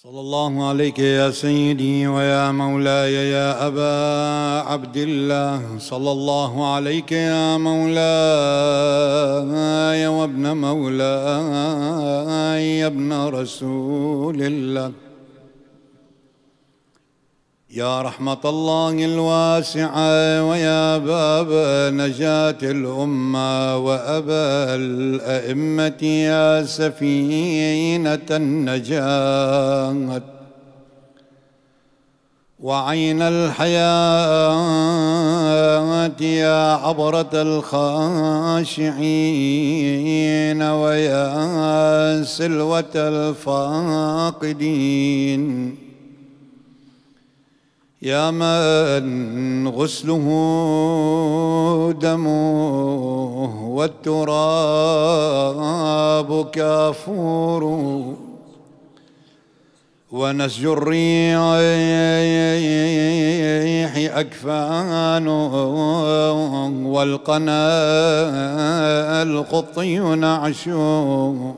صلى الله عليك يا سيدي ويا مولاي يا أبا عبد الله، صلى الله عليك يا مولاي وابن مولاي يا ابن رسول الله، يا رحمة الله الواسعة ويا باب نجاة الأمة وأبا الأئمة يا سفينة النجاة وعين الحياة يا عبرة الخاشعين ويا سلوة الفاقدين، يا من غسله دمه والتراب كافور ونسج الريح أكفانه والقنا القطي نعشه،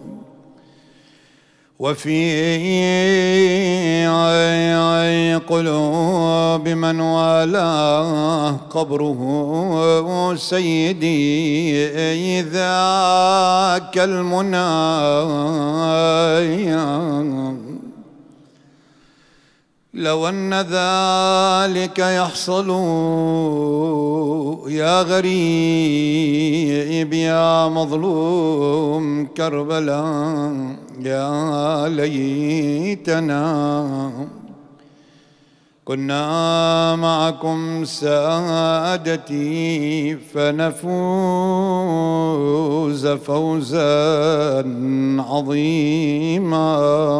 وفي قلوب من والاه قبره سيدي ذاك المنى، لو أن ذلك يحصل يا غريب يا مظلوم كربلاء، يا ليتنا كنا معكم سادتي فنفوز فوزا عظيما.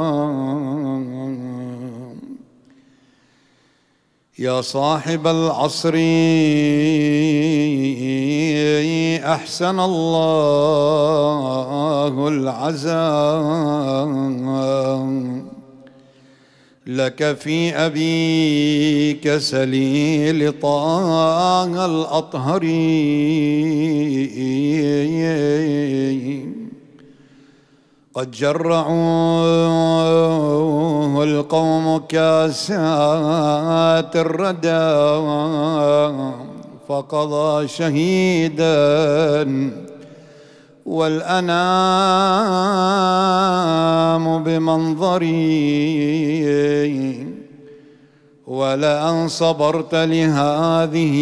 يا صاحب العصر أحسن الله العزاء لك في أبيك سليل طه الأطهر، قد جرعوه القوم كاسات الردى فقضى شهيدا والأنام بمنظري، ولأن صبرت لهذه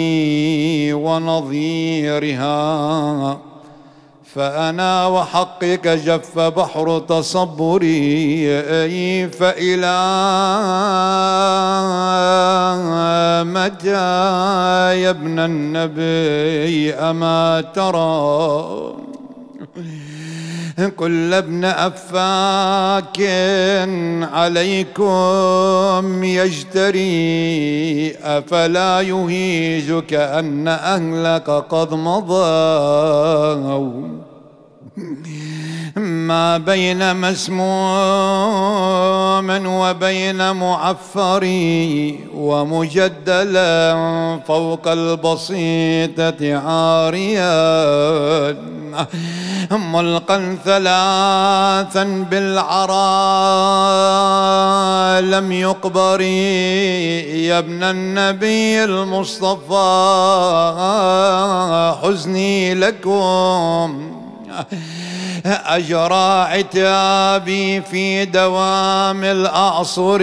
ونظيرها فأنا وحقك جف بحر تصبري، فإلى متى يا ابن النبي أما ترى كل ابن أفاك عليكم يجتري، أفلا يهيجك أن أهلك قد مضوا ما بين مسموم وبين معفر ومجدلا فوق البسيطة عاريا ملقا ثلاثا بالعراء لم يقبر، يا ابن النبي المصطفى حزني لكم أجرى عتابي في دوام الأعصر،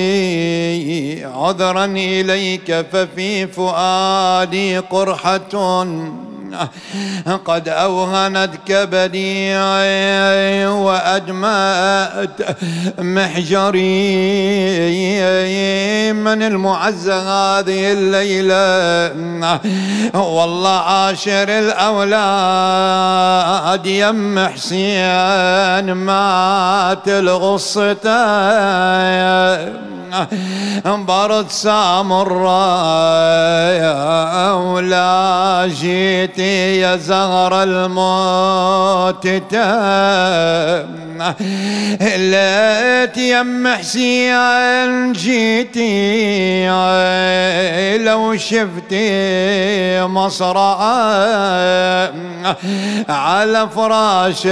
عذرا إليك ففي فؤادي قرحة قد أوهنت كبدي وأدمأت محجري، من المعزى هذه الليلة والله عاشر الأولاد يم حسين مات الغصتين برد سامراء ولا جيتي يا زهر الموت ليت يم حسين جيتي لو شفتي مصرعه على فراش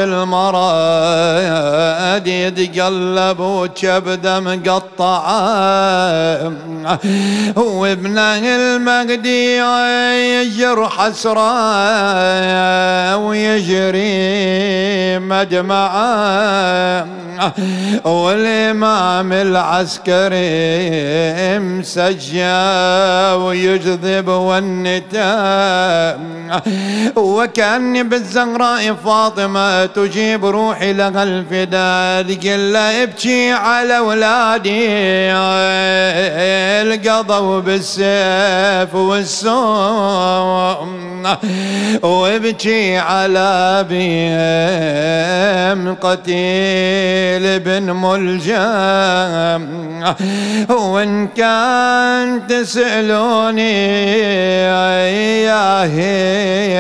المرض يتقلب وكبده مقطعه، وابنه المهدي يجر حسره ويجري مدمعه، والإمام العسكري مسجى ويجذب والنتام، وكأني بالزهراء فاطمة تجيب روحي لها الفداء، تقول له ابكي على أولادي القضوا بالسيف والسوم، وابكي على بيهم قتيل بن ملجم، وإن كان تسألوني إياه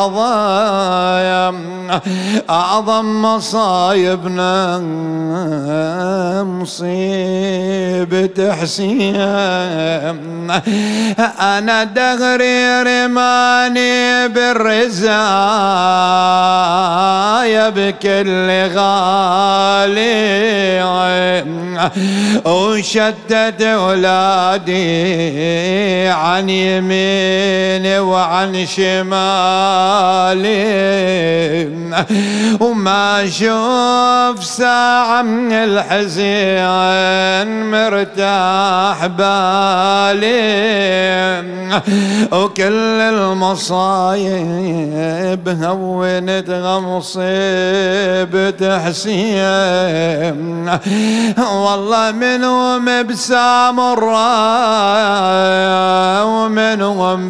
أعظم مصايبنا مصيبة حسين، أنا دغري رماني بالرزايا بكل غالي، وشتت أولادي عن يميني وعن شمالي، وما شوف ساعة من الحزين مرتاح بالي، وكل المصايب هونتها مصيبة حسين، والله منهم بسامراء ومنهم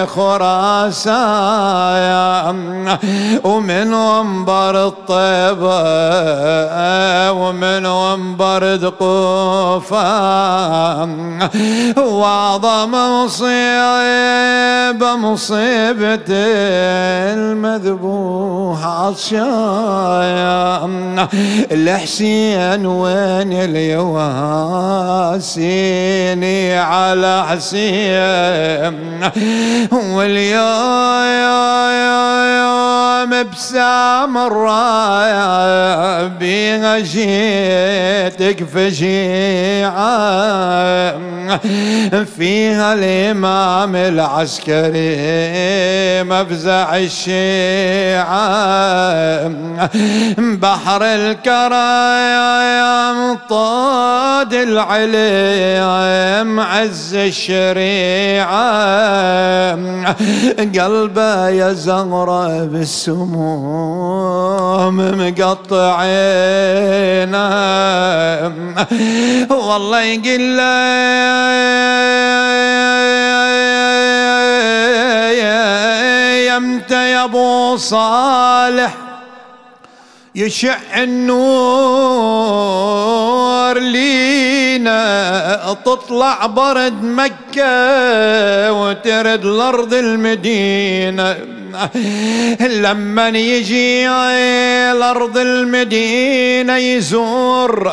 بخراسان، ومنهم برد طيبة ومنهم برد قوفان، وأعظم مصيبة المذبوح عطشان، الحسين وين اليواسيني على حسين، واليوم بسامراء بيها جيتك فجيعة، فيها الإمام العسكري مفزع الشيعة، بحر الكرام طاد العليم عز الشريعة، قلبه يا زهرة بالسموم مقطعينا، والله يقول يمتى يا ابو صالح يشع النور لينا، تطلع برد مكة وترد الأرض المدينة، لما يجي الأرض المدينة يزور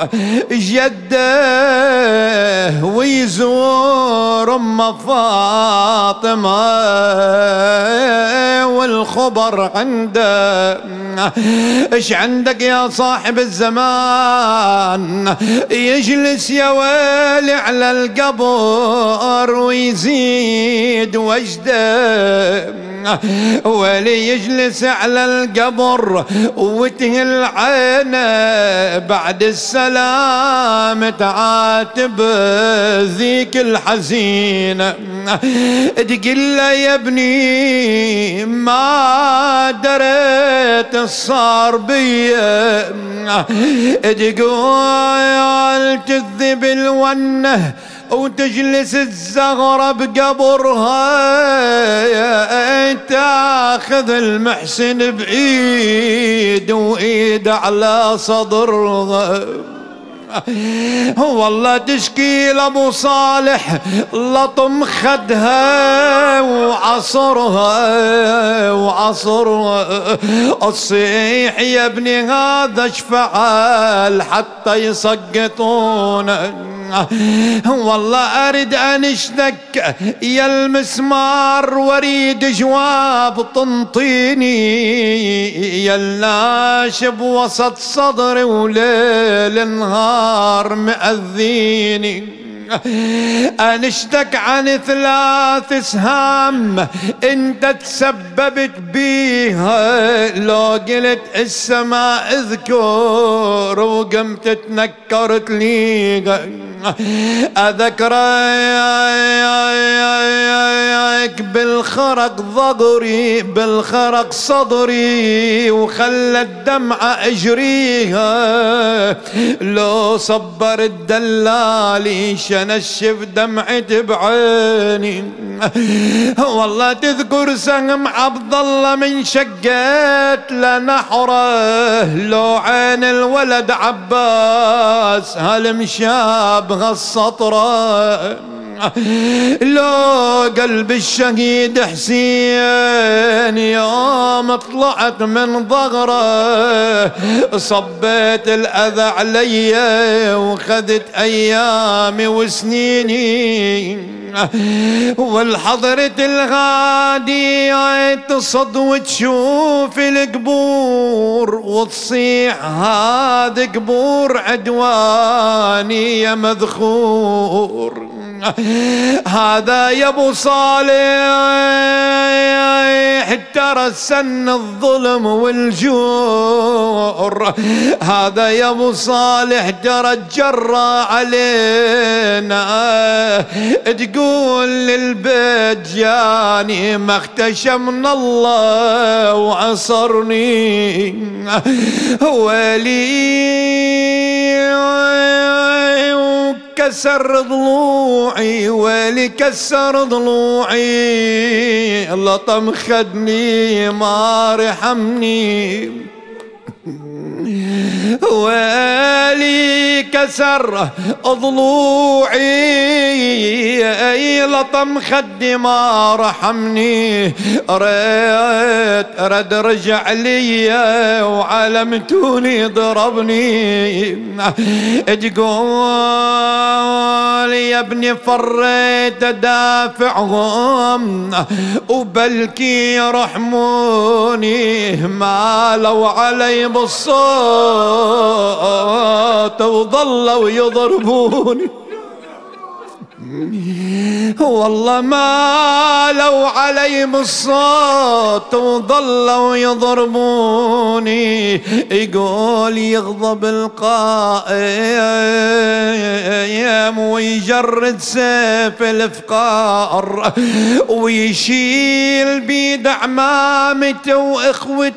جده ويزور أم فاطمة، والخبر عنده ايش عندك يا صاحب الزمان، يجلس يا ويلي على القبر ويزيد وجده، ولي يجلس على القبر وتهل عينه بعد السلام تعاتب ذيك الحزينة، تقول له يا ابني ما دريت صار بيا، تقول تذب الونه وتجلس الزغرة بقبرها، تاخذ المحسن بإيد وإيد على صدرها، والله تشكي لابو صالح لطم خدها وعصرها الصيح يا ابني هذا اش فعل حتى يسقطون، والله أريد أنشدك يا المسمار واريد جواب تنطيني، يا الناشب وسط صدري وليل نهار مأذيني. أنشتك عن 3 سهام انت تسببت بيها، لو قلت السماء اذكر وقمت تنكرت ليها. أذكرك بالخرق ظهري بالخرق صدري وخلى الدمعة اجريها، لو صبر الدلالي شنشف دمعتي بعيني. والله تذكر سهم عبد الله من شقيت لنحره، لو عين الولد عباس هالمشابه السطره، لو قلب الشهيد حسين يوم طلعت من ظهره، صبيت الأذى علي وخذت أيامي وسنيني. والحضرة الغادي تصد وتشوف القبور وتصيح هذا قبور عدواني يا مذخور. هذا يا ابو صالح ترى سن الظلم والجور، هذا يا ابو صالح ترى الجرى علينا، تقول للبيت جاني ما اختشم من الله وعصرني. ويلي كسر ضلوعي ويلي كسر ضلوعي، لطم خدني ما رحمني. ويلي كسر ضلوعي لطم خدي ما رحمني، رد رجع لي وعلمتوني ضربني. تقول يا ابني فريت دافعهم وبلكي يرحموني، ما لو علي بالصوت وظلوا يضربوني. والله ما لو عليهم الصوت وظلوا يضربوني. يقول يغضب القائم ويجرد سيف الافقار ويشيل بيد عمامته واخوة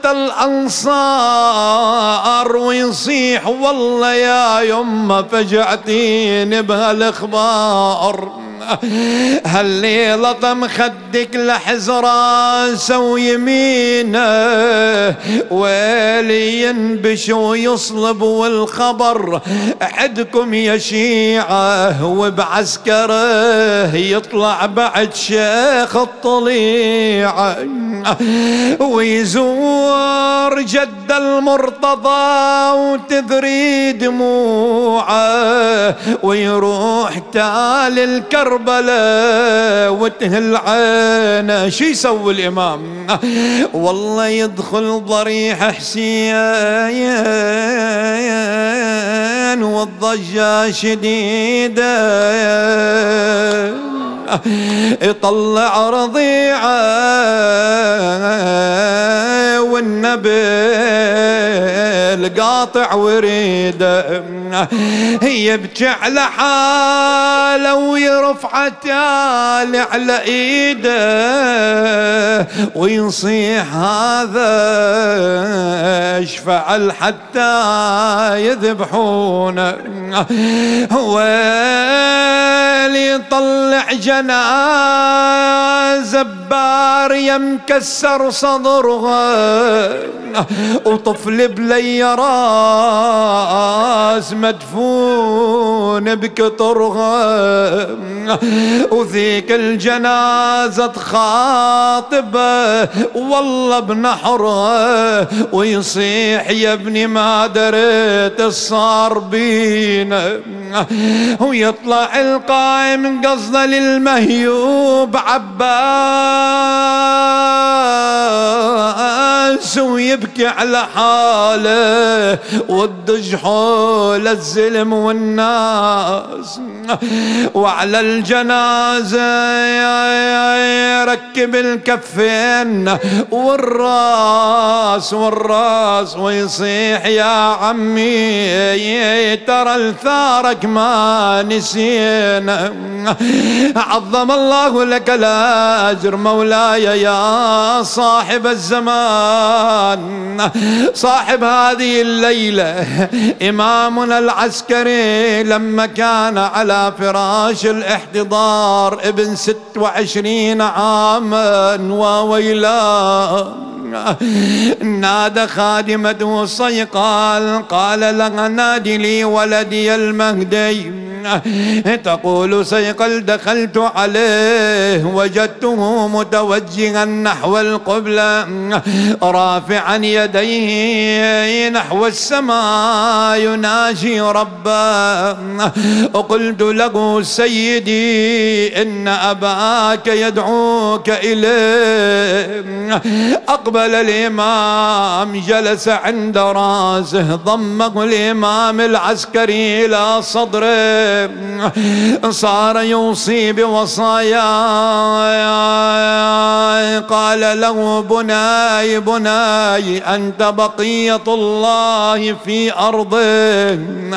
الانصار ويصيح والله يا يمه فجعتيني بهالاخبار. هالليلة طم خدك لحز راسه ويمينه ويلي ينبش ويصلب والخبر عدكم يا شيعة وبعسكره يطلع بعد شيخ الطليعة ويزور جد المرتضى وتذري دموعه ويروح تال الكربلاء وتهل عينه. شو يسوي الإمام؟ والله يدخل ضريح حسين والضجة شديدة يطلع رضيعه والنبي قاطع وريده يبكي على حاله ويرفع تالي على ايده ويصيح هذا ايش فعل حتى يذبحونه. ويلي يطلع جنازه بارية مكسر صدرها، وطفل بلي راس مدفون بكطرها، وذيك الجنازة تخاطبه والله بنحرها، ويصيح يا ابني ما دريت الصار بينا، ويطلع القائم قصده للمهيوب عباس، ويبكي على حاله وتدج حول الزلم والناس، وعلى الجنازة يركب الكفين والراس ويصيح يا عمي ترى الثارك ما نسينا، عظم الله لك الأجر مولاي يا صاحب الزمان، صاحب هذه الليلة إمامنا العسكري لما كان على فراش الاحتضار ابن 26 عاما وويلاه، نادى خادمته صيقال قال لها نادي لي ولدي المهدي، تقول صيقل دخلت عليه وجدته متوجها نحو القبلة رافعا يديه نحو السماء يناجي ربه، قلت له سيدي إن أباك يدعوك إليه، أقبل الإمام جلس عند راسه ضمه الإمام العسكري إلى صدره، صار يوصي بوصايا، قال له بناي أنت بقية الله في أرضه،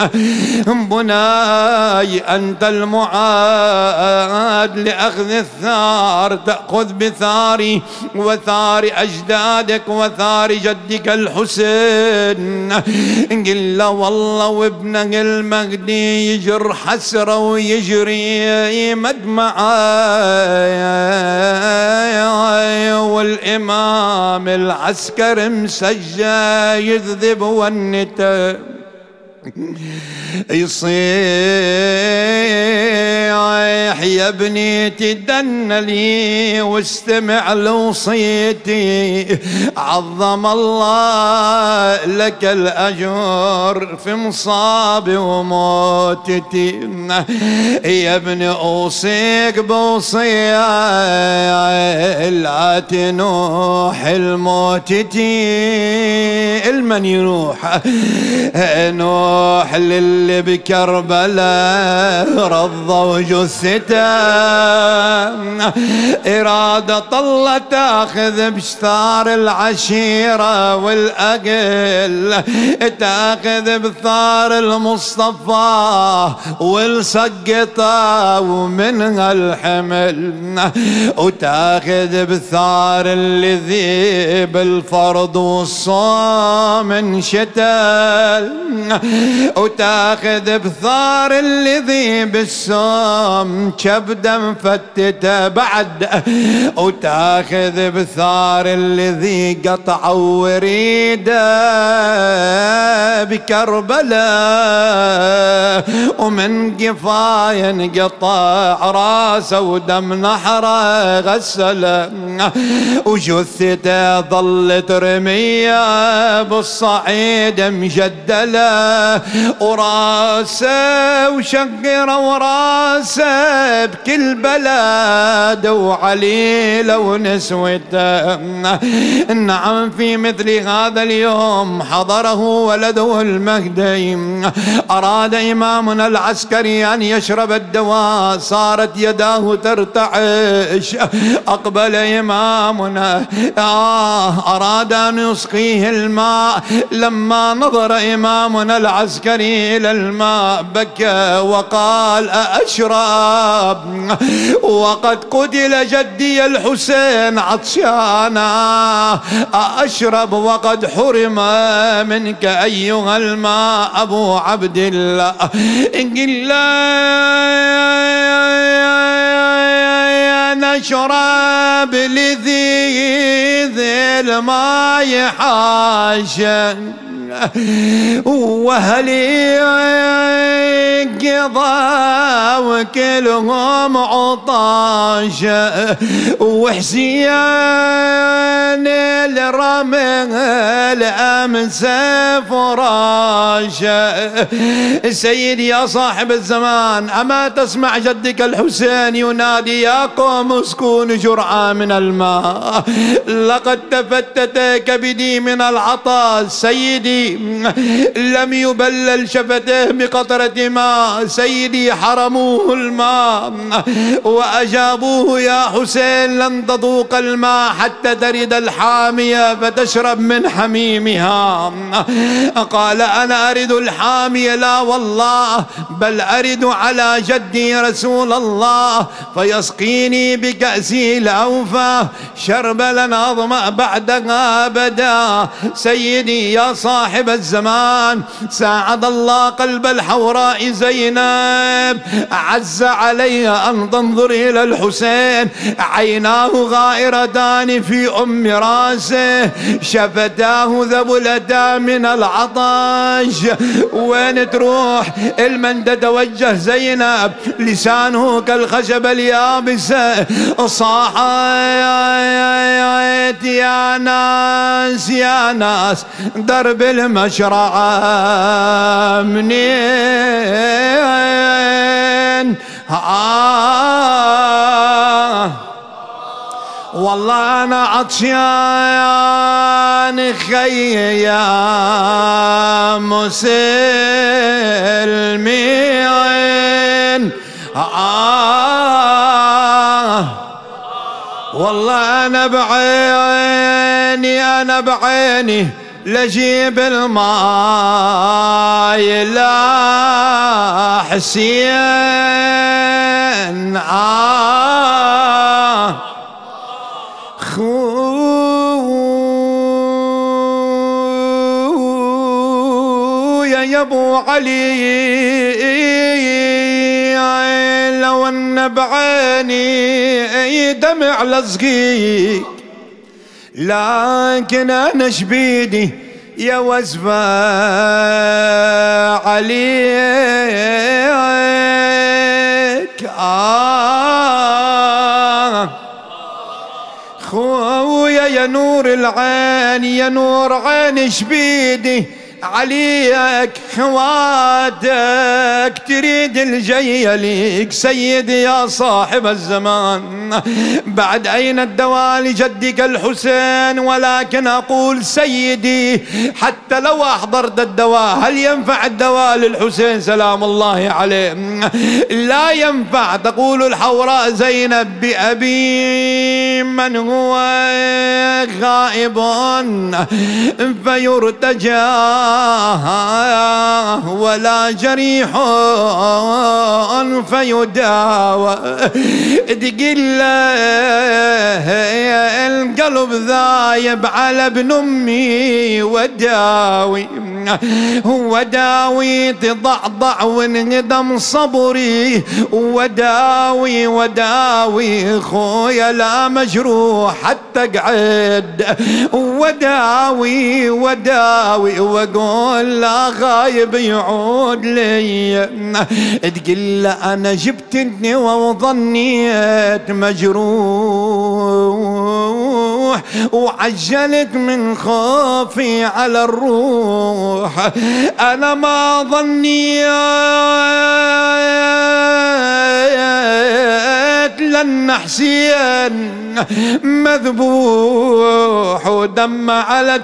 بناي أنت المعاد لأخذ الثار، تأخذ بثاري وثار أجدادك وثار جدك الحسين، قل له والله وابنك المهدي يجر حسرة ويجري مدمعة، والإمام العسكر مسجى يذذب والنتاب، يصيح يا ابني تدن لي واستمع لوصيتي، عظم الله لك الأجر في مصابي وموتتي، يا ابني أوصيك بوصية لا تنوح الموتتي، المن يروح نوح للي بكربلاء رضوا جثته، إرادة طلة تاخذ بشثار العشيرة والأقل، تاخذ بثار المصطفى والسقطة ومنها الحمل، وتاخذ بثار اللي ذيب الفرض والصوم انشتل، وتاخذ بثار اللي ذيب الصوم كبده مفتته بعد، وتاخذ بثار اللي ذي قطع وريده بكربلاء، ومن قفايا انقطع راسه ودم نحره غسله، وجثته ظلت رميه بالصعيد مجدله، وراسه وشقره وراسه بكل بلد وعليله ونسوته، نعم في مثل هذا اليوم حضره ولده المهدي، أراد إمامنا العسكري أن يشرب الدواء صارت يداه ترتعش، أقبل إمامنا أراد أن يسقيه الماء، لما نظر إمامنا العسكري إلى الماء بكى وقال أشرب وقد قتل جدي الحسين عطشانا، أشرب وقد حرم منك أيها الماء أبو عبد الله، قل أشرب لذيذ الماء حاشا وهلي قضى وكلهم عطاشة وحسين الرمل أمس فراشة. سيدي يا صاحب الزمان، أما تسمع جدك الحسين ينادي يا قوم اسكون جرعة من الماء لقد تفتت كبدي من العطش. سيدي لم يبلل شفته بقطرة ماء، سيدي حرموه الماء وأجابوه يا حسين لن تذوق الماء حتى ترد الحامية فتشرب من حميمها. قال أنا أرد الحامية لا والله بل أرد على جدي رسول الله فيسقيني بكأسي الأوفى شرب لن أظمأ بعدها أبدا. سيدي يا صاحب الزمان، ساعد الله قلب الحوراء زينب، عز عليها أن تنظر إلى الحسين، عيناه غائرتان في أم راسه، شفتاه ذبلتا من العطش. وين تروح المن تتوجه زينب، لسانه كالخشب اليابسة، صاحت يا ناس يا ناس درب المشرعة منين؟ والله أنا عطشان يا مسلمين. والله أنا بعيني لجيب الماء لا حسين. خويا يا ابو علي لو ان بعيني دمع لصقيك، لكن انا شبيدي يا وزفة عليك. خويا يا نور العين يا نور عين شبيدي عليك، خواتك تريد الجاية ليك. سيدي يا صاحب الزمان، بعد أين الدواء لجدك الحسين؟ ولكن أقول سيدي حتى لو أحضرت الدواء هل ينفع الدواء للحسين سلام الله عليه؟ لا ينفع. تقول الحوراء زينب بأبي من هو غائب فيرتجى ولا جريح فيداوى. تقل القلب ذايب على ابن امي وداوي وداوي تضعضع وانهدم صبري وداوي وداوي خويا لا مجروح حتى قعد وداوي وداوي واقول لا غايب يعود لي. تقول انا جبتني وظنيت مجروح وعجلت من خوفي على الروح. انا ما ظنيت لن حسين مذبوح ودم على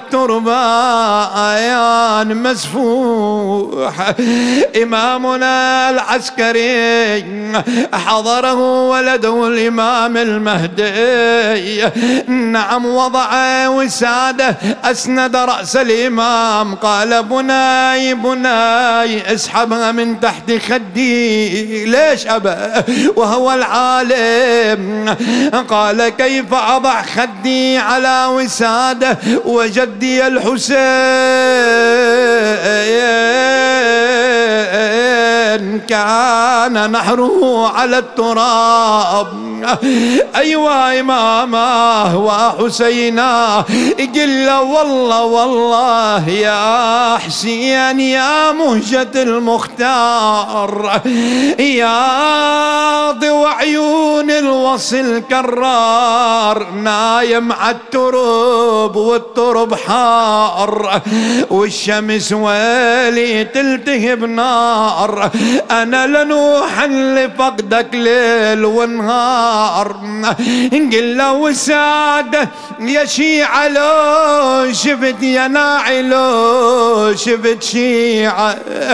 التربان مسفوح. إمامنا العسكري حضره ولده الإمام المهدي، نعم وضع وساده أسند رأس الإمام قال بناي بناي اسحبها من تحت خدي. ليش أبا وهو العالم؟ قال كيف أضع خدي على وساده وجدي الحسين كان نحره على التراب. أيوة إمامه وحسينا قل له والله والله يا حسين يا مهجة المختار يا ضوء عيون الوصل كرار نايم عالترب والترب حار والشمس ويلي تلتهب نار أنا لنوحا لفقدك ليل ونهار قل له وسادة يا شيعة لو شفت يا ناعي لو شفت شيعة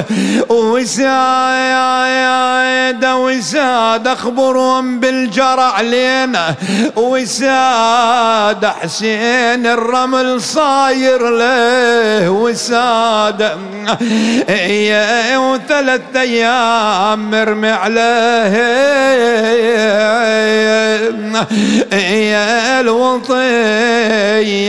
وسادة وسادة اخبرهم بالجرى علينا وسادة حسين الرمل صاير له وسادة وثلاث ايام مرمي عليه يا الوطي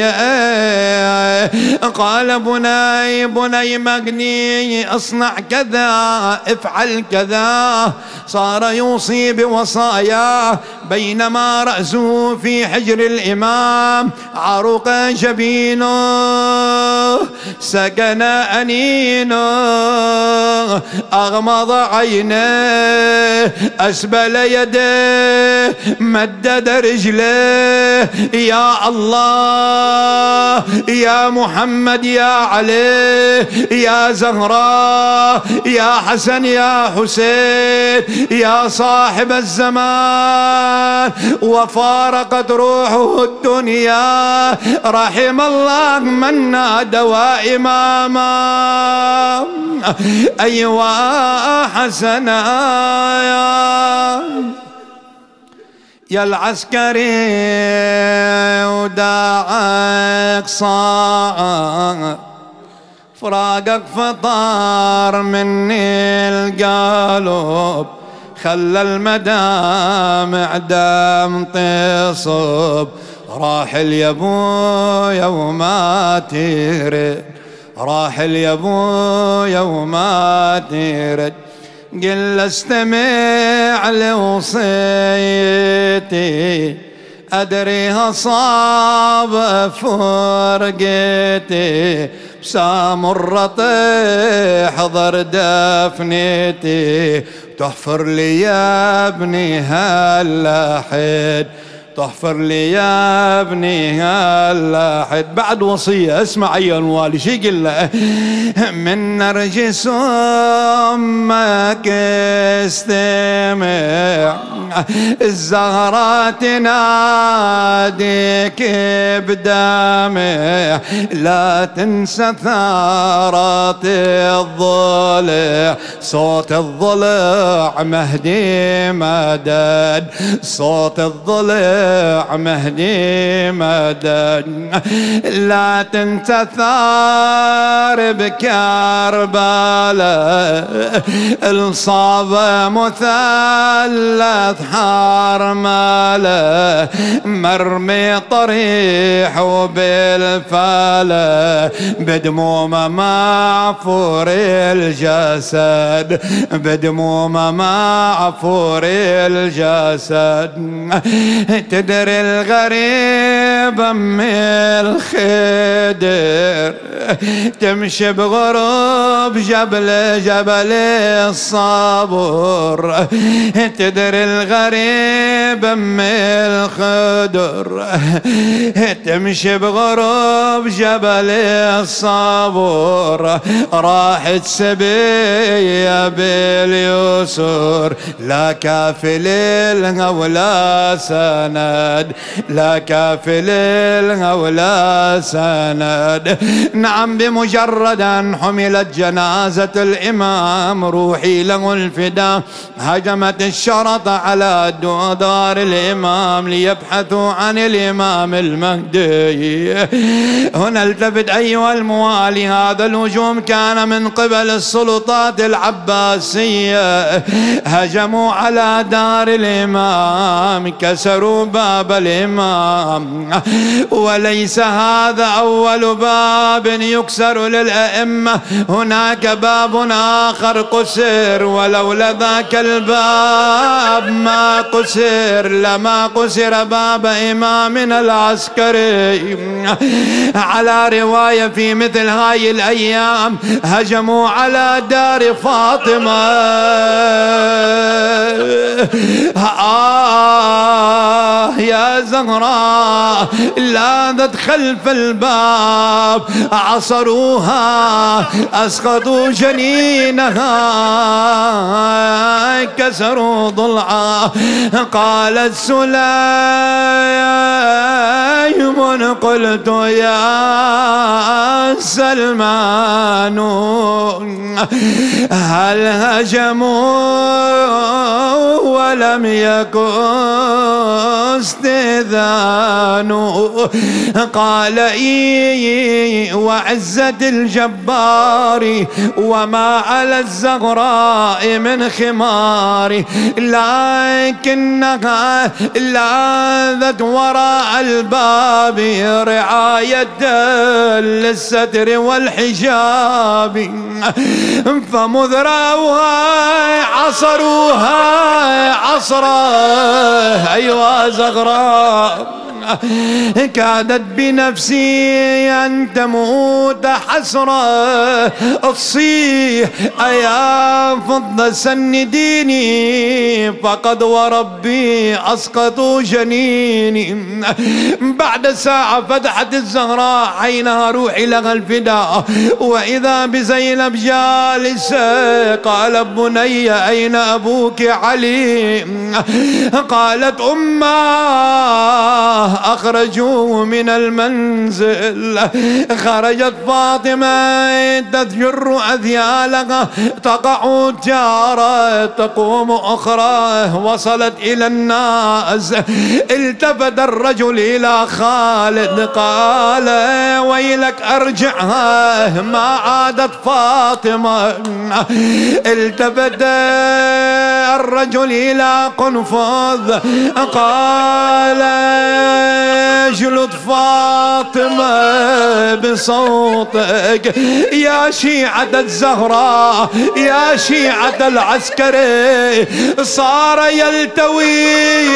قال بني بني مغني اصنع كذا افعل كذا صار يوصي بوصاياه بينما رأسه في حجر الإمام عرق جبينه سكن أنينه أغمض عينيه أسبل يديه مدد رجليه يا الله يا محمد يا علي يا زهراء يا حسن يا حسين يا صاحب الزمان وفارقت روحه الدنيا رحم الله من نادى وإماما أيوا حسنا يا العسكري وداعك صاع فراقك فطار مني القلب خلى المدامع دام تصب راحل يا ابويا وما ترد راحل يا ابويا وما ترد قل استمع لوصيتي أدريها صعب فرقتي بسام الرطي حضر دفنتي تحفر لي يا ابني هاللحد تحفر لي يا ابني هاللحد بعد وصية اسمع أيها الوالي شي قل له من نرجس أمك استمع الزهرة تناديك بدمع لا تنسى ثارات الضلع صوت الضلع مهدي مدد صوت الضلع مهدي مدد لا تنسى ثار بكربلاء الصاب مثلث حرمله مرمي طريح وبالفلا بدموم معفور الجسد بدموم معفور الجسد تدري الغريب ام الخدر تمشي بغروب جبل جبل الصبر تدري الغريب ام الخدر تمشي بغروب جبل الصبر راحت سبية باليسر لا كافل لها ولا سند لا كافل لها ولا سند نعم بمجرد أن حملت جنازة الإمام روحي له الفداء هجمت الشرطة على على دار الإمام ليبحثوا عن الإمام المهدي. هنا التفت أيها الموالي، هذا الهجوم كان من قبل السلطات العباسية، هجموا على دار الإمام، كسروا باب الإمام، وليس هذا أول باب يكسر للأئمة، هناك باب آخر قسر، ولولا ذاك الباب ما قسر لما قسر باب إمامنا العسكري. على رواية في مثل هاي الأيام هجموا على دار فاطمة، يا زهراء لاذت خلف الباب، عصروها أسقطوا جنينها، كسروا ضلعها. قالت سليم قلت يا سلمان هل هجموا ولم يكن استئذان؟ قال إي وعزة الجبار وما على الزغراء من خمار، لكنها لاذت وراء الباب رعاية للستر والحجاب، فمذ رأوها عصروها عصرا. أيها زغراء كادت بنفسي أن تموت حسرة، تصيح أيا فضة سنديني، فقد وربي أسقطوا جنيني. بعد ساعة فتحت الزهراء عينها، روحي لها الفداء، وإذا بزينب جالسة. قال بني أين أبوك علي؟ قالت أماه أخرجوه من المنزل. خرجت فاطمة تجر أذيالها، تقع جارة تقوم أخرى، وصلت إلى الناس. التفت الرجل إلى خالد قال ويلك أرجعها، ما عادت فاطمة. التفت الرجل إلى قنفذ قال اجلد فاطمة بصوتك يا شيعة الزهراء، يا شيعة العسكري. صار يلتوي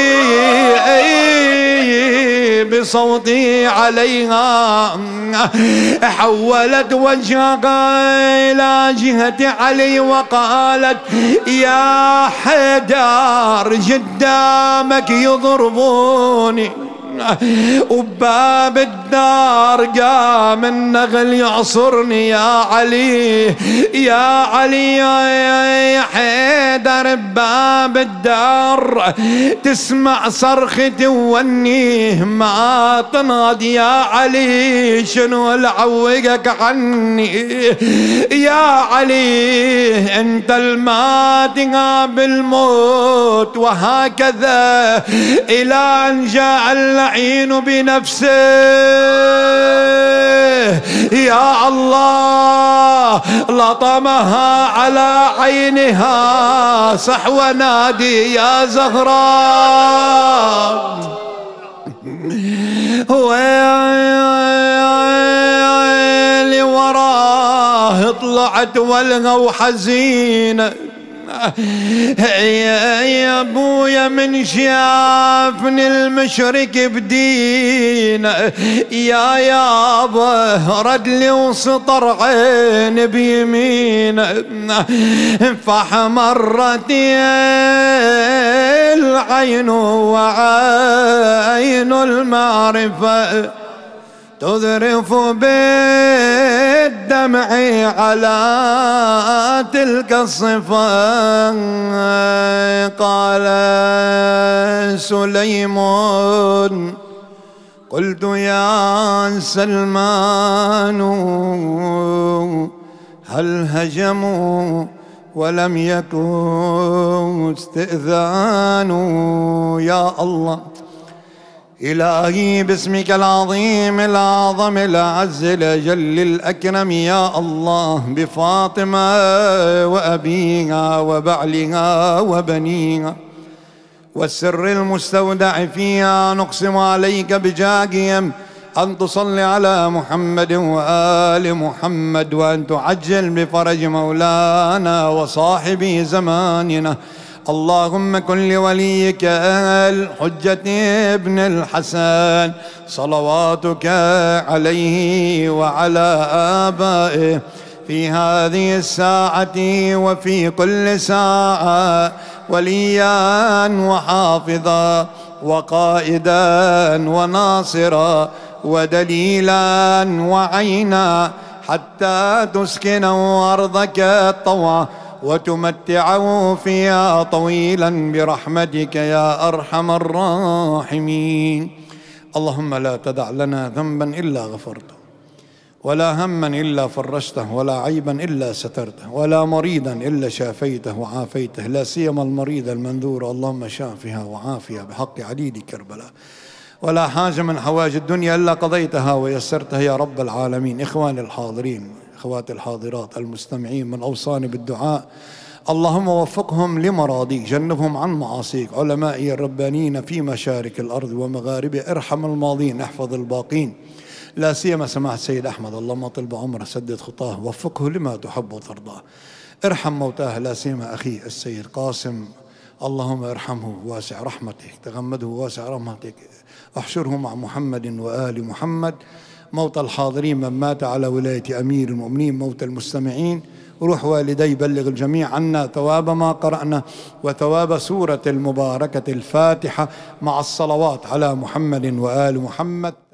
بصوتي عليها، حولت وجهها إلى جهة علي وقالت يا حيدر قدامك يضربوني. وباب الدار قام النغل يعصرني، يا علي يا علي يا حيدر بباب الدار، تسمع صرختي واني ما تنهض. يا علي شنو العوقك عني؟ يا علي انت الماتها بالموت، وهكذا الى ان جاء اللعين بنفسه. يا الله لطمها على عينها، صح ونادي يا زهراء. ويلي وراه طلعت والغوا حزينة. يا ابويا من شافني المشرك بدينه، يا يابا ردلي وسطر عين بيمينه. فحمرت العين وعين المعرفة، تذرف بالدمع على تلك الصفة. قال سليم قلت يا سلمان هل هجموا ولم يكن استئذان. يا الله إلهي باسمك العظيم الأعظم الأعز الأجل الأكرم يا الله بفاطمة وأبيها وبعلها وبنيها والسر المستودع فيها نقسم عليك بجاههم أن تصلي على محمد وآل محمد وأن تعجل بفرج مولانا وصاحب زماننا. اللهم كن لوليك الحجة ابن الحسن صلواتك عليه وعلى آبائه في هذه الساعة وفي كل ساعة وليا وحافظا وقائدا وناصرا ودليلا وعينا حتى تسكنه أرضك طوعا وتمتعه فيها طويلا برحمتك يا أرحم الراحمين. اللهم لا تدع لنا ذنبا إلا غفرته ولا هما إلا فرجته ولا عيبا إلا سترته ولا مريضا إلا شافيته وعافيته لا سيما المريض المنذور اللهم شافها وعافها بحق عديد كربلاء ولا حاجة من حوائج الدنيا إلا قضيتها ويسرتها يا رب العالمين. إخواني الحاضرين أخواتي الحاضرات المستمعين من أوصاني بالدعاء اللهم وفقهم لمراضيك جنبهم عن معاصيك. علمائي الربانيين في مشارق الأرض ومغاربها ارحم الماضين احفظ الباقين لا سيما سماحة السيد أحمد اللهم طل بعمره سدد خطاه وفقه لما تحب وترضاه. ارحم موتاه لا سيما أخي السيد قاسم اللهم ارحمه واسع رحمتك تغمده واسع رحمتك احشره مع محمد وآل محمد. موتى الحاضرين من مات على ولاية أمير المؤمنين موتى المستمعين روح والدي بلغ الجميع عنا ثواب ما قرأنا وثواب سورة المباركة الفاتحة مع الصلوات على محمد وآل محمد.